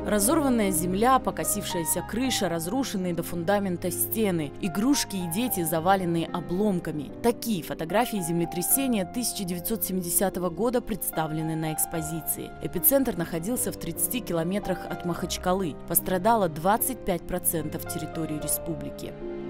Разорванная земля, покосившаяся крыша, разрушенные до фундамента стены, игрушки и дети, заваленные обломками. Такие фотографии землетрясения 1970 года представлены на экспозиции. Эпицентр находился в 30 километрах от Махачкалы. Пострадало 25% территории республики.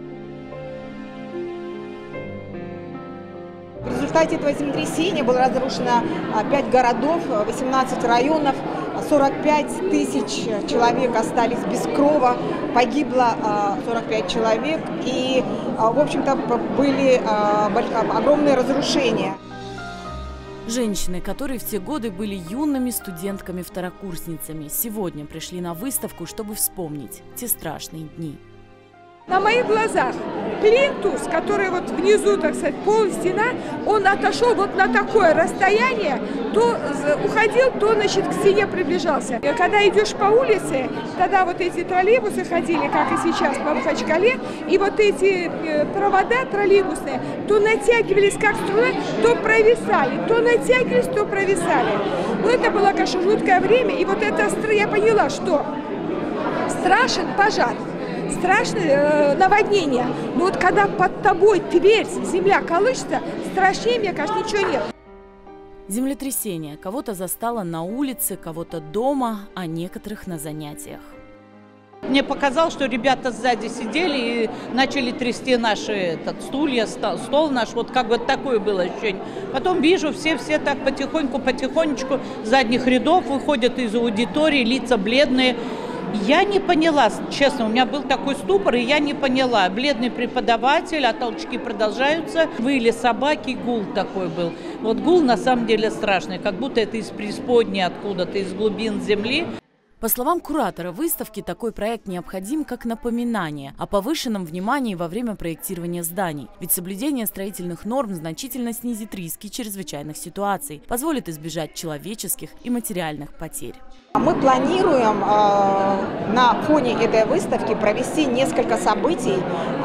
В результате этого землетрясения было разрушено 5 городов, 18 районов, 45 тысяч человек остались без крова, погибло 45 человек и, в общем-то, были огромные разрушения. Женщины, которые в те годы были юными студентками-второкурсницами, сегодня пришли на выставку, чтобы вспомнить те страшные дни. На моих глазах плинтус, который вот внизу, так сказать, пол, стена, он отошел вот на такое расстояние, то уходил, то, значит, к стене приближался. И когда идешь по улице, тогда вот эти троллейбусы ходили, как и сейчас по Махачкале, и вот эти провода троллейбусные то натягивались как струна, то провисали, то натягивались, то провисали. Но это было, конечно, жуткое время, и вот это я поняла, что страшен пожар. Страшное наводнение. Но вот когда под тобой Тверь, земля колышется, страшнее, мне кажется, ничего нет. Землетрясение кого-то застало на улице, кого-то дома, а некоторых на занятиях. Мне показалось, что ребята сзади сидели и начали трясти наши стулья, стол наш, вот как бы такое было ощущение. Потом вижу, все так потихонечку с задних рядов выходят из аудитории, лица бледные. Я не поняла, честно, у меня был такой ступор, и я не поняла. Бледный преподаватель, а толчки продолжаются. Выли собаки, гул такой был. Вот гул на самом деле страшный, как будто это из преисподней откуда-то, из глубин земли. По словам куратора выставки, такой проект необходим как напоминание о повышенном внимании во время проектирования зданий. Ведь соблюдение строительных норм значительно снизит риски чрезвычайных ситуаций, позволит избежать человеческих и материальных потерь. Мы планируем на фоне этой выставки провести несколько событий,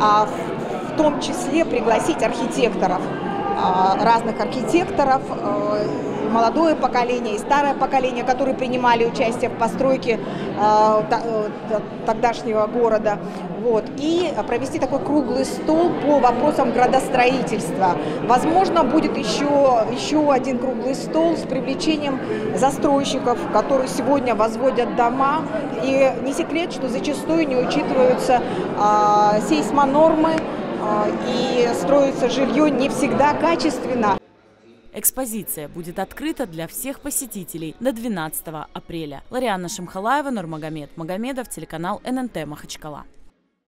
в том числе пригласить архитекторов, разных архитекторов, молодое поколение и старое поколение, которые принимали участие в постройке тогдашнего города. Вот. И провести такой круглый стол по вопросам градостроительства. Возможно, будет еще один круглый стол с привлечением застройщиков, которые сегодня возводят дома. И не секрет, что зачастую не учитываются сейсмонормы, и строится жилье не всегда качественно. Экспозиция будет открыта для всех посетителей до 12 апреля. Ларианна Шамхалаева, Нурмагомед Магомедов, телеканал ННТ Махачкала.